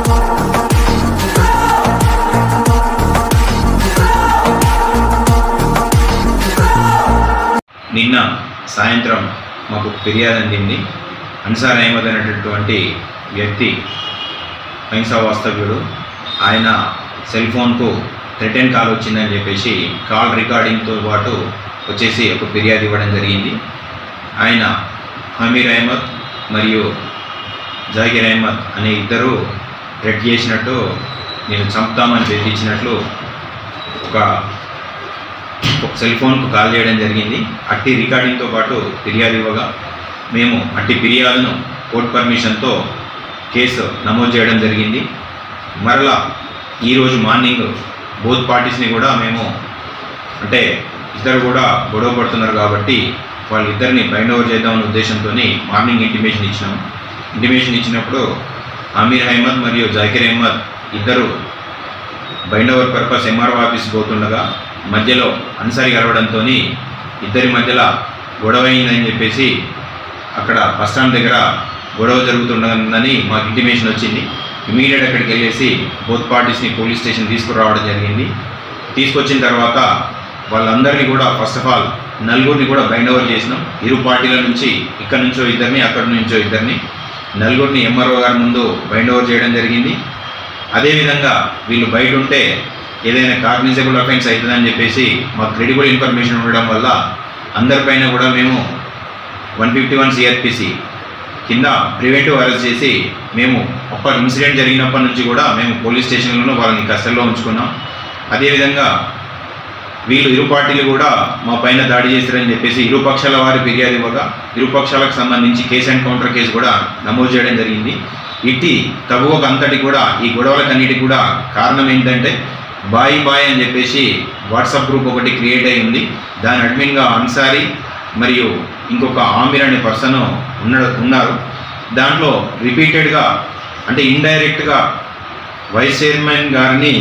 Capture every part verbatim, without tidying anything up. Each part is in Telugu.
నిన్న సాయంత్రం మాకు ఫిర్యాదు అందింది. అన్సార్ అహ్మద్ అనేటటువంటి వ్యక్తి అహింసా వాస్తవ్యుడు, ఆయన సెల్ ఫోన్కు రిటర్న్ కాల్ వచ్చిందని చెప్పేసి కాల్ రికార్డింగ్తో పాటు వచ్చేసి ఒక ఫిర్యాదు ఇవ్వడం జరిగింది. ఆయన హమీర్ అహ్మద్ మరియు జాకిర్ అహ్మద్ అనే ఇద్దరు థ్రెట్ చేసినట్టు, నేను చంపుతామని బెదిరించినట్లు ఒక సెల్ ఫోన్కు కాల్ చేయడం జరిగింది. అట్టి రికార్డింగ్తో పాటు ఫిర్యాదు ఇవ్వగా మేము అట్టి ఫిర్యాదును కోర్టు పర్మిషన్తో కేసు నమోదు చేయడం జరిగింది. మరలా ఈరోజు మార్నింగ్ బోత్ పార్టీస్ని కూడా మేము, అంటే ఇద్దరు కూడా గొడవ పడుతున్నారు కాబట్టి వాళ్ళిద్దరిని బైండ్ ఓవర్ చేద్దామనే ఉద్దేశంతో మార్నింగ్ ఇంటిమేషన్ ఇచ్చినాము. ఇంటిమేషన్ ఇచ్చినప్పుడు అమీర్ అహ్మద్ మరియు జాకిర్ అహ్మద్ ఇద్దరు bind over purpose MRO office పోతుండగా మధ్యలో అన్సారీ కలవడంతో ఇద్దరి మధ్యలో గొడవ అయిందని చెప్పేసి అక్కడ బస్టాండ్ దగ్గర గొడవ జరుగుతుండదని మాకు ఇంటిమేషన్ వచ్చింది. ఇమీడియట్ అక్కడికి వెళ్ళేసి బోత్ పార్టీస్ని పోలీస్ స్టేషన్ తీసుకురావడం జరిగింది. తీసుకొచ్చిన తర్వాత వాళ్ళందరినీ కూడా ఫస్ట్ ఆఫ్ ఆల్ నలుగురిని కూడా బైండ్ ఓవర్ చేసినాం. ఇరు పార్టీల నుంచి ఇక్కడ నుంచో ఇద్దరిని, అక్కడి నుంచో ఇద్దరిని, నలుగురిని ఎంఆర్ఓ గారి ముందు బైండ్ ఓవర్ చేయడం జరిగింది. అదేవిధంగా వీళ్ళు బయట ఉంటే ఏదైనా కాగ్నిజబుల్ అఫెన్స్ అవుతుందని చెప్పేసి మాకు క్రెడిబుల్ ఇన్ఫర్మేషన్ ఉండడం వల్ల అందరిపైన కూడా మేము వన్ ఫిఫ్టీ వన్ సిఆర్పిసి కింద ప్రివెంటివ్ అరెస్ట్ చేసి మేము ఒక ఇన్సిడెంట్ జరిగినప్పటి నుంచి కూడా మేము పోలీస్ స్టేషన్లోనూ వాళ్ళని కస్టడీలో ఉంచుకున్నాం. అదేవిధంగా వీళ్ళు ఇరు పార్టీలు కూడా మా పైన దాడి చేశారని చెప్పేసి ఇరు పక్షాల వారి ఫిర్యాదు ఇవ్వగా ఇరు పక్షాలకు సంబంధించి కేసు అండ్ కౌంటర్ కేసు కూడా నమోదు చేయడం జరిగింది. ఇట్టి తగువకు అంతటి కూడా ఈ గొడవలకన్నిటికి కూడా కారణం ఏంటంటే బాయ్ బాయ్ అని చెప్పేసి వాట్సాప్ గ్రూప్ ఒకటి క్రియేట్ అయి ఉంది. దాని అడ్మిన్గా అన్సారీ మరియు ఇంకొక ఆమిర్ అనే పర్సన్ ఉన్న ఉన్నారు. దాంట్లో రిపీటెడ్గా, అంటే ఇండైరెక్ట్గా వైస్ చైర్మన్ గారిని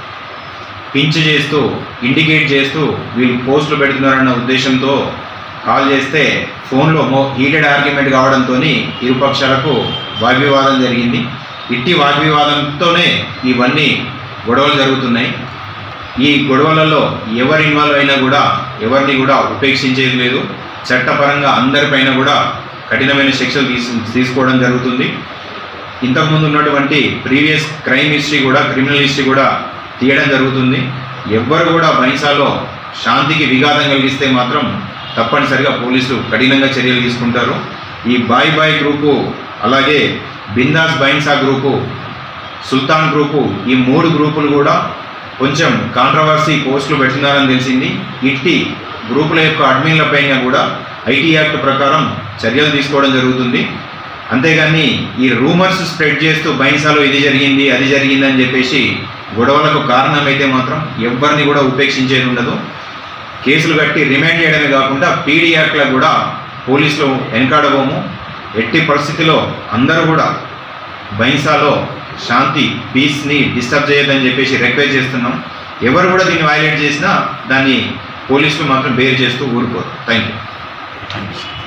పించ్ చేస్తూ, ఇండికేట్ చేస్తూ వీళ్ళు పోస్టులు పెడుతున్నారన్న ఉద్దేశంతో కాల్ చేస్తే ఫోన్లో మో హీటెడ్ ఆర్గ్యుమెంట్ కావడంతో ఇరుపక్షాలకు వాగ్వివాదం జరిగింది. ఇట్టి వాగ్వివాదంతోనే ఇవన్నీ గొడవలు జరుగుతున్నాయి. ఈ గొడవలలో ఎవరు ఇన్వాల్వ్ అయినా కూడా ఎవరిని కూడా ఉపేక్షించేది లేదు. చట్టపరంగా అందరిపైన కూడా కఠినమైన శిక్షలు తీసు తీసుకోవడం జరుగుతుంది. ఇంతకుముందు ఉన్నటువంటి ప్రీవియస్ క్రైమ్ హిస్టరీ కూడా, క్రిమినల్ హిస్టరీ కూడా తీయడం జరుగుతుంది. ఎవ్వరు కూడా బైన్సాలో శాంతికి విఘాతం కలిగిస్తే మాత్రం తప్పనిసరిగా పోలీసులు కఠినంగా చర్యలు తీసుకుంటారు. ఈ బాయ్ బాయ్ గ్రూపు, అలాగే బిందాస్ బైన్సా గ్రూపు, సుల్తాన్ గ్రూపు, ఈ మూడు గ్రూపులు కూడా కొంచెం కాంట్రవర్సీ పోస్టులు పెడుతున్నారని తెలిసింది. ఇట్టి గ్రూపుల యొక్క అడ్మిన్ల పైన కూడా ఐటీ యాక్ట్ ప్రకారం చర్యలు తీసుకోవడం జరుగుతుంది. అంతేగాని ఈ రూమర్స్ స్ప్రెడ్ చేస్తూ బైన్సాలో ఇది జరిగింది అది జరిగింది అని చెప్పేసి గొడవలకు కారణమైతే మాత్రం ఎవరిని కూడా ఉపేక్షించేది ఉండదు. కేసులు కట్టి రిమాండ్ చేయడమే కాకుండా పీడీ యాక్ట్లో కూడా పోలీసులు వెనకాడబోము. ఎట్టి పరిస్థితిలో అందరూ కూడా బైన్సాలో శాంతి, పీస్ని డిస్టర్బ్ చేయొద్దని చెప్పేసి రిక్వెస్ట్ చేస్తున్నాం. ఎవరు కూడా దీన్ని వైలేట్ చేసినా దాన్ని పోలీసులు మాత్రం బేర్ చేస్తూ ఊరుకోరు. Thank you.